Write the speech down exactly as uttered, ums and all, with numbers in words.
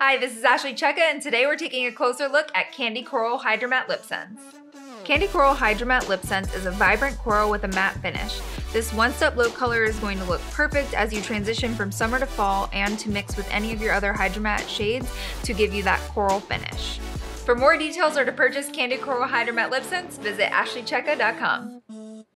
Hi, this is Ashley Cheka, and today we're taking a closer look at Candy Coral HydraMatte LipSense. Candy Coral HydraMatte LipSense is a vibrant coral with a matte finish. This one-step lip color is going to look perfect as you transition from summer to fall and to mix with any of your other HydraMatte shades to give you that coral finish. For more details or to purchase Candy Coral HydraMatte LipSense, visit ashley cheka dot com.